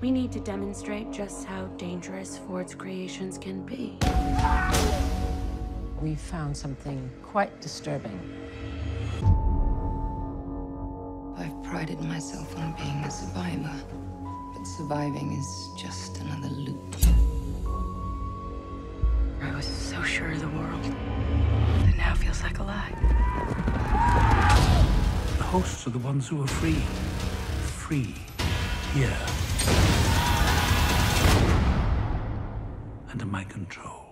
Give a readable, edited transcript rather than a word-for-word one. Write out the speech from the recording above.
We need to demonstrate just how dangerous Ford's creations can be. We found something quite disturbing. I've prided myself on being a survivor, but surviving is just another loop. I was so sure of the world, it now feels like a lie. The hosts are the ones who are free. Free. Here. Under my control.